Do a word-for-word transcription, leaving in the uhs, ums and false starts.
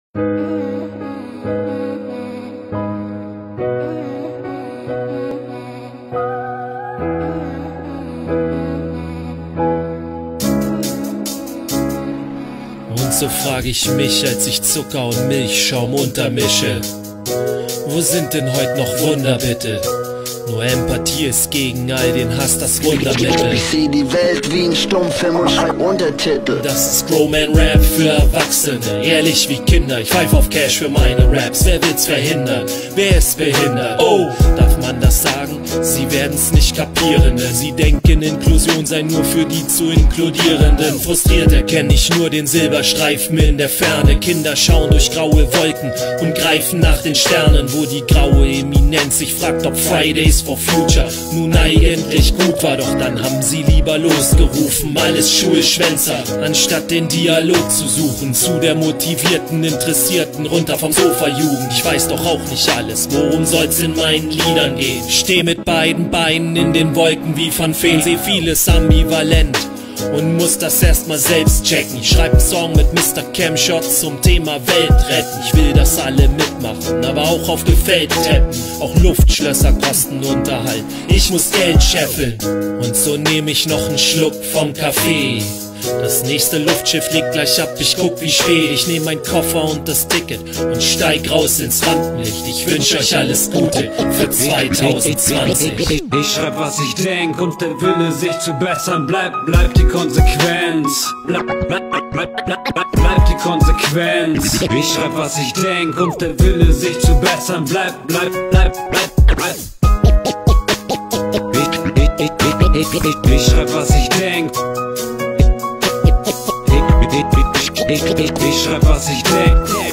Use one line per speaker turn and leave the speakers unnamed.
Und so frag ich mich, als ich Zucker und Milchschaum untermische: Wo sind denn heute noch Wunder, bitte? Nur Empathie ist gegen all den Hass das Wundermittel.
Ich seh die Welt wie ein Stummfilm und schreib Untertitel.
Das ist Grown-Man-Rap für Erwachsene, ehrlich wie Kinder. Ich pfeif auf Cash für meine Raps, wer will's verhindern? Wer ist behindert? Oh, darf man das sagen? Sie werden's nicht kapieren. Sie denken, Inklusion sei nur für die zu Inkludierenden. Frustriert erkenne ich nur den Silberstreifen in der Ferne. Kinder schauen durch graue Wolken und greifen nach den Sternen, wo die graue Eminenz sich fragt, ob Fridays for Future nun eigentlich gut war. Doch dann haben sie lieber losgerufen, alles Schulschwänzer, anstatt den Dialog zu suchen zu der motivierten, interessierten, runter vom Sofa Jugend. Ich weiß doch auch nicht alles, worum soll's in meinen Liedern gehen? Steh mit beiden Beinen in den Wolken wie Van Veen, seh vieles ambivalent und muss das erstmal selbst checken. Ich schreib einen Song mit Mister Camshot zum Thema Welt retten. Ich will, dass alle mitmachen, aber auch auf dem Feld tappen. Auch Luftschlösser kosten Unterhalt, ich muss Geld scheffeln. Und so nehm ich noch einen Schluck vom Kaffee. Das nächste Luftschiff legt gleich ab, ich guck wie spät. Ich nehm meinen Koffer und das Ticket und steig raus ins Rampenlicht. Ich wünsch euch alles Gute für zwanzig zwanzig.
Ich schreib, was ich denk, und der Wille, sich zu bessern, bleibt, bleibt die Konsequenz. Bleib, bleib, bleib, bleib, bleib, bleib die Konsequenz. Ich schreib, was ich denk, und der Wille, sich zu bessern, bleibt, bleibt, bleibt, bleibt, bleibt. Ich, ich, ich, ich, ich, ich schreib, was ich denk. Ich, ich, ich, ich schreib, was ich denk.